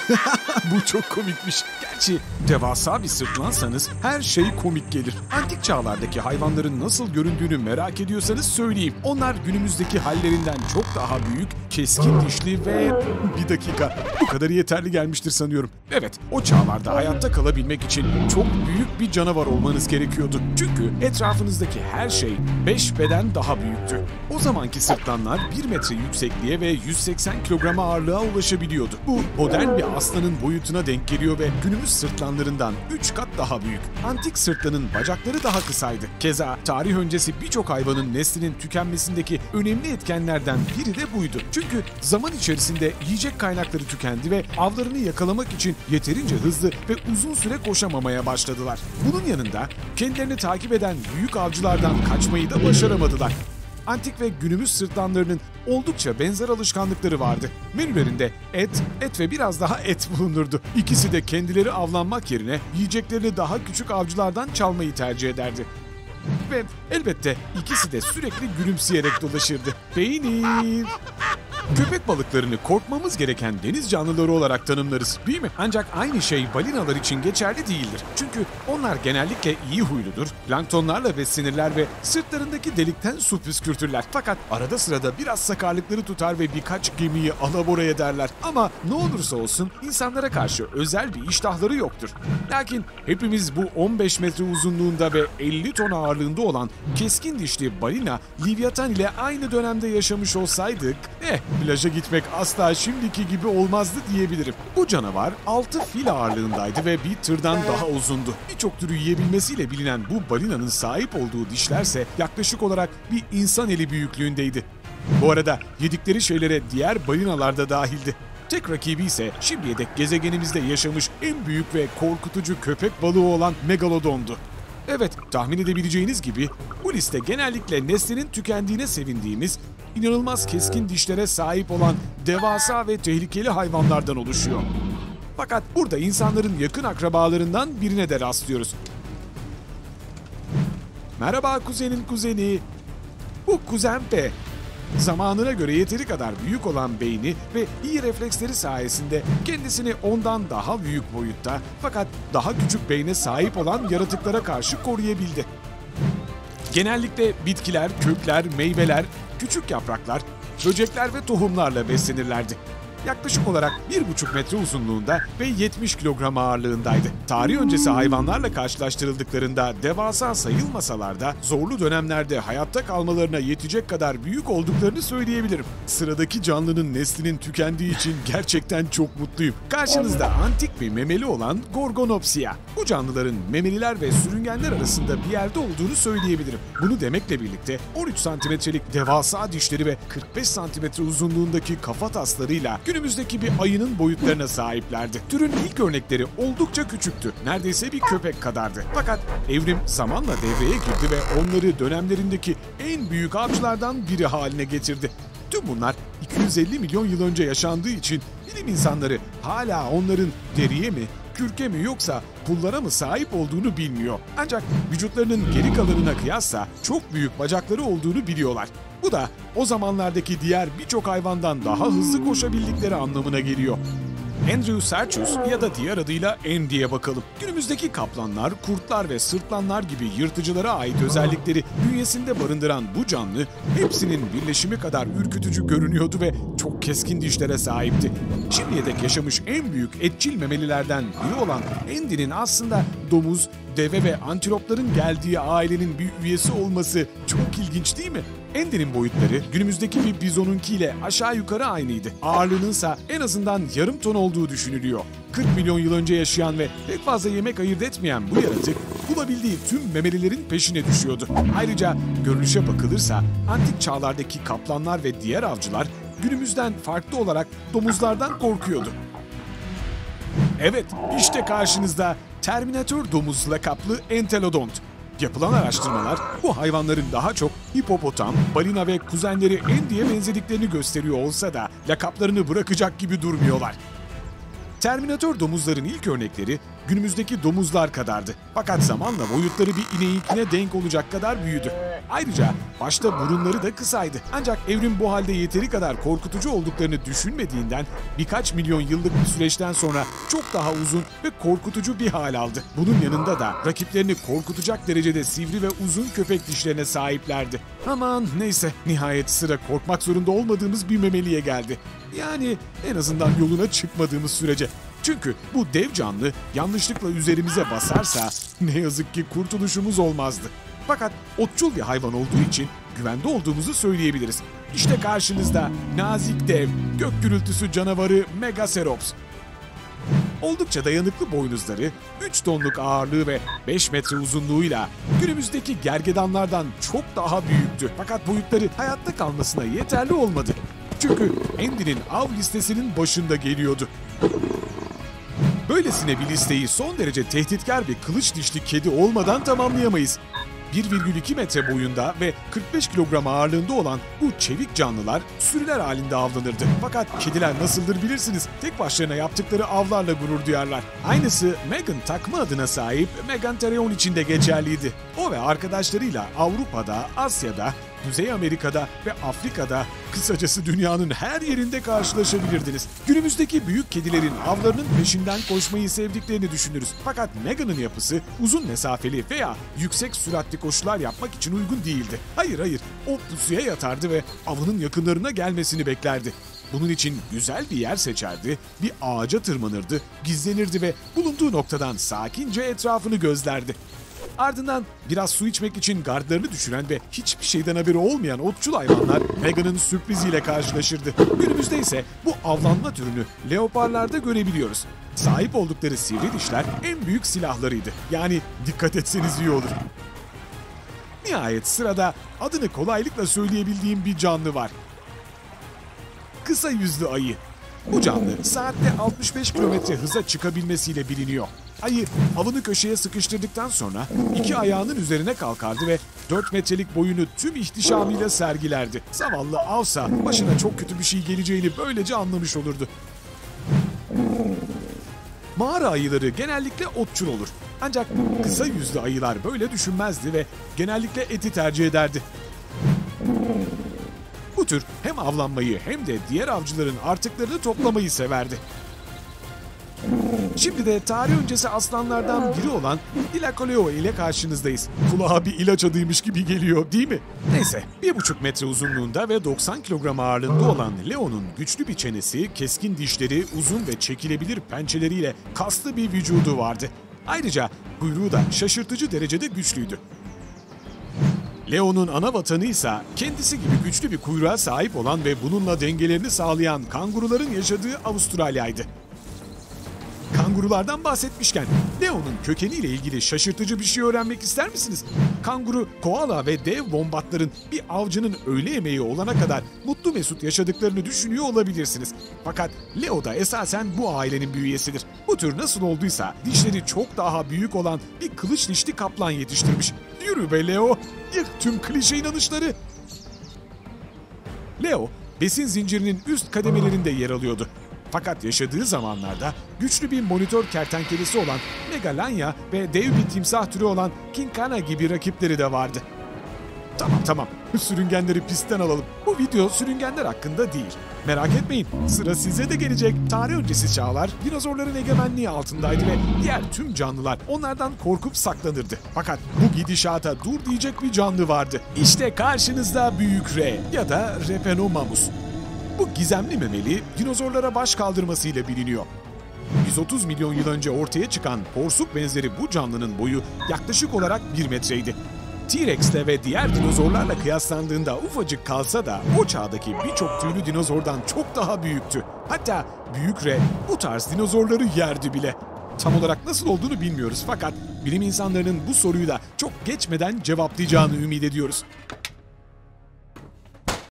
Bu çok komikmiş. Gerçi devasa bir sırtlansanız her şey komik gelir. Antik çağlardaki hayvanların nasıl göründüğünü merak ediyorsanız söyleyeyim. Onlar günümüzdeki hallerinden çok daha büyük, keskin dişli ve... Bir dakika, bu kadarı yeterli gelmiştir sanıyorum. Evet, o çağlarda hayatta kalabilmek için çok büyük bir canavar olmanız gerekiyordu. Çünkü etrafınızdaki her şey 5 beden daha büyüktü. O zamanki sırtlanlar 1 metre yüksekliğe ve 180 kilograma ağırlığa ulaşabiliyordu. Bu modern bir aslanın boyutuna denk geliyor ve günümüz sırtlanlarından 3 kat daha büyük. Antik sırtlanın bacakları daha kısaydı. Keza tarih öncesi birçok hayvanın neslinin tükenmesindeki önemli etkenlerden biri de buydu. Çünkü zaman içerisinde yiyecek kaynakları tükendi ve avlarını yakalamak için yeterince hızlı ve uzun süre koşamamaya başladılar. Bunun yanında kendilerini takip eden büyük avcılardan kaçmayı da başaramadılar. Antik ve günümüz sırtlanlarının oldukça benzer alışkanlıkları vardı. Menülerinde et ve biraz daha et bulunurdu. İkisi de kendileri avlanmak yerine yiyeceklerini daha küçük avcılardan çalmayı tercih ederdi. Ve elbette ikisi de sürekli gülümseyerek dolaşırdı. Peynir! Köpek balıklarını korkmamız gereken deniz canlıları olarak tanımlarız, değil mi? Ancak aynı şey balinalar için geçerli değildir. Çünkü onlar genellikle iyi huyludur, planktonlarla beslenirler ve sırtlarındaki delikten su püskürtürler. Fakat arada sırada biraz sakarlıkları tutar ve birkaç gemiyi alabora ederler. Ama ne olursa olsun insanlara karşı özel bir iştahları yoktur. Lakin hepimiz bu 15 metre uzunluğunda ve 50 ton ağırlığında olan keskin dişli balina, Livyatan ile aynı dönemde yaşamış olsaydık, plaja gitmek asla şimdiki gibi olmazdı diyebilirim. Bu canavar 6 fil ağırlığındaydı ve bir tırdan daha uzundu. Birçok türü yiyebilmesiyle bilinen bu balinanın sahip olduğu dişlerse yaklaşık olarak bir insan eli büyüklüğündeydi. Bu arada yedikleri şeylere diğer balinalar da dahildi. Tek rakibi ise şimdiye dek gezegenimizde yaşamış en büyük ve korkutucu köpek balığı olan Megalodon'du. Evet, tahmin edebileceğiniz gibi bu liste genellikle neslinin tükendiğine sevindiğimiz, inanılmaz keskin dişlere sahip olan devasa ve tehlikeli hayvanlardan oluşuyor. Fakat burada insanların yakın akrabalarından birine de rastlıyoruz. Merhaba kuzenin kuzeni. Bu kuzen P. Zamanına göre yeteri kadar büyük olan beyni ve iyi refleksleri sayesinde kendisini ondan daha büyük boyutta fakat daha küçük beyne sahip olan yaratıklara karşı koruyabildi. Genellikle bitkiler, kökler, meyveler, küçük yapraklar, böcekler ve tohumlarla beslenirlerdi. Yaklaşık olarak 1,5 metre uzunluğunda ve 70 kilogram ağırlığındaydı. Tarih öncesi hayvanlarla karşılaştırıldıklarında devasa sayılmasalar da zorlu dönemlerde hayatta kalmalarına yetecek kadar büyük olduklarını söyleyebilirim. Sıradaki canlının neslinin tükendiği için gerçekten çok mutluyum. Karşınızda antik bir memeli olan Gorgonopsia. Bu canlıların memeliler ve sürüngenler arasında bir yerde olduğunu söyleyebilirim. Bunu demekle birlikte 13 santimetrelik devasa dişleri ve 45 santimetre uzunluğundaki kafa taslarıyla günümüzdeki bir ayının boyutlarına sahiplerdi. Türün ilk örnekleri oldukça küçüktü. Neredeyse bir köpek kadardı. Fakat evrim zamanla devreye girdi ve onları dönemlerindeki en büyük avcılardan biri haline getirdi. Tüm bunlar 250 milyon yıl önce yaşandığı için bilim insanları hala onların deriye mi, kürke mi yoksa pullara mı sahip olduğunu bilmiyor. Ancak vücutlarının geri kalanına kıyasla çok büyük bacakları olduğunu biliyorlar. Bu da o zamanlardaki diğer birçok hayvandan daha hızlı koşabildikleri anlamına geliyor. Andrew Serchus ya da diğer adıyla Andy'ye bakalım. Günümüzdeki kaplanlar, kurtlar ve sırtlanlar gibi yırtıcılara ait özellikleri bünyesinde barındıran bu canlı hepsinin birleşimi kadar ürkütücü görünüyordu ve çok keskin dişlere sahipti. Şimdiye dek yaşamış en büyük etçil memelilerden biri olan Andy'nin aslında domuz, deve ve antilopların geldiği ailenin bir üyesi olması çok ilginç değil mi? Andy'nin boyutları günümüzdeki bir bizonunkiyle aşağı yukarı aynıydı. Ağırlığınınsa en azından yarım ton olduğu düşünülüyor. 40 milyon yıl önce yaşayan ve pek fazla yemek ayırt etmeyen bu yaratık bulabildiği tüm memelilerin peşine düşüyordu. Ayrıca görünüşe bakılırsa antik çağlardaki kaplanlar ve diğer avcılar günümüzden farklı olarak domuzlardan korkuyordu. Evet, işte karşınızda Terminator domuz lakaplı Entelodont. Yapılan araştırmalar bu hayvanların daha çok hipopotam, balina ve kuzenleri Andy'ye benzediklerini gösteriyor olsa da lakaplarını bırakacak gibi durmuyorlar. Terminator domuzların ilk örnekleri günümüzdeki domuzlar kadardı. Fakat zamanla boyutları bir ineğinkine denk olacak kadar büyüdü. Ayrıca başta burunları da kısaydı. Ancak evrim bu halde yeteri kadar korkutucu olduklarını düşünmediğinden birkaç milyon yıllık bir süreçten sonra çok daha uzun ve korkutucu bir hal aldı. Bunun yanında da rakiplerini korkutacak derecede sivri ve uzun köpek dişlerine sahiplerdi. Aman neyse, nihayet sıra korkmak zorunda olmadığımız bir memeliye geldi. Yani en azından yoluna çıkmadığımız sürece. Çünkü bu dev canlı yanlışlıkla üzerimize basarsa ne yazık ki kurtuluşumuz olmazdı. Fakat otçul bir hayvan olduğu için güvende olduğumuzu söyleyebiliriz. İşte karşınızda nazik dev, gök gürültüsü canavarı Megacerops. Oldukça dayanıklı boynuzları, 3 tonluk ağırlığı ve 5 metre uzunluğuyla günümüzdeki gergedanlardan çok daha büyüktü. Fakat boyutları hayatta kalmasına yeterli olmadı. Çünkü Andy'nin av listesinin başında geliyordu. Böylesine bir listeyi son derece tehditkar bir kılıç dişli kedi olmadan tamamlayamayız. 1,2 metre boyunda ve 45 kilogram ağırlığında olan bu çevik canlılar sürüler halinde avlanırdı. Fakat kediler nasıldır bilirsiniz, tek başlarına yaptıkları avlarla gurur duyarlar. Aynısı Megan takma adına sahip Megantereon için de geçerliydi. O ve arkadaşlarıyla Avrupa'da, Asya'da, Kuzey Amerika'da ve Afrika'da, kısacası dünyanın her yerinde karşılaşabilirdiniz. Günümüzdeki büyük kedilerin avlarının peşinden koşmayı sevdiklerini düşünürüz. Fakat Megan'ın yapısı uzun mesafeli veya yüksek süratli koşular yapmak için uygun değildi. Hayır, o pusuya yatardı ve avının yakınlarına gelmesini beklerdi. Bunun için güzel bir yer seçerdi, bir ağaca tırmanırdı, gizlenirdi ve bulunduğu noktadan sakince etrafını gözlerdi. Ardından biraz su içmek için gardlarını düşüren ve hiçbir şeyden haberi olmayan otçul hayvanlar Megan'ın sürpriziyle karşılaşırdı. Günümüzde ise bu avlanma türünü leoparlarda görebiliyoruz. Sahip oldukları sivri dişler en büyük silahlarıydı. Yani dikkat etseniz iyi olur. Nihayet sırada adını kolaylıkla söyleyebildiğim bir canlı var. Kısa yüzlü ayı. Bu canlı saatte 65 kilometre hıza çıkabilmesiyle biliniyor. Ayı avını köşeye sıkıştırdıktan sonra 2 ayağının üzerine kalkardı ve 4 metrelik boyunu tüm ihtişamıyla sergilerdi. Zavallı avsa başına çok kötü bir şey geleceğini böylece anlamış olurdu. Mağara ayıları genellikle otçul olur. Ancak kısa yüzlü ayılar böyle düşünmezdi ve genellikle eti tercih ederdi. Bu tür hem avlanmayı hem de diğer avcıların artıklarını toplamayı severdi. Şimdi de tarih öncesi aslanlardan biri olan Dilacoleo ile karşınızdayız. Kulağa bir ilaç adıymış gibi geliyor, değil mi? Neyse, 1,5 metre uzunluğunda ve 90 kilogram ağırlığında olan Leo'nun güçlü bir çenesi, keskin dişleri, uzun ve çekilebilir pençeleriyle kaslı bir vücudu vardı. Ayrıca kuyruğu da şaşırtıcı derecede güçlüydü. Leo'nun ana vatanı ise kendisi gibi güçlü bir kuyruğa sahip olan ve bununla dengelerini sağlayan kanguruların yaşadığı Avustralya'ydı. Kangurulardan bahsetmişken Leo'nun kökeniyle ilgili şaşırtıcı bir şey öğrenmek ister misiniz? Kanguru, koala ve dev wombatların bir avcının öğle yemeği olana kadar mutlu mesut yaşadıklarını düşünüyor olabilirsiniz. Fakat Leo da esasen bu ailenin bir üyesidir. Bu tür nasıl olduysa dişleri çok daha büyük olan bir kılıç dişli kaplan yetiştirmiş. Yürü be Leo, yık tüm klişe inanışları. Leo, besin zincirinin üst kademelerinde yer alıyordu. Fakat yaşadığı zamanlarda güçlü bir monitör kertenkelesi olan Megalania ve dev bir timsah türü olan Kinkana gibi rakipleri de vardı. Tamam, sürüngenleri pistten alalım. Bu video sürüngenler hakkında değil. Merak etmeyin, sıra size de gelecek. Tarih öncesi çağlar dinozorların egemenliği altındaydı ve diğer tüm canlılar onlardan korkup saklanırdı. Fakat bu gidişata dur diyecek bir canlı vardı. İşte karşınızda Büyük R ya da Repenomamus. Bu gizemli memeli dinozorlara baş kaldırmasıyla biliniyor. 130 milyon yıl önce ortaya çıkan porsuk benzeri bu canlının boyu yaklaşık olarak 1 metreydi. T-Rex'le ve diğer dinozorlarla kıyaslandığında ufacık kalsa da o çağdaki birçok tüylü dinozordan çok daha büyüktü. Hatta Büyük R bu tarz dinozorları yerdi bile. Tam olarak nasıl olduğunu bilmiyoruz fakat bilim insanlarının bu soruyu da çok geçmeden cevaplayacağını ümit ediyoruz.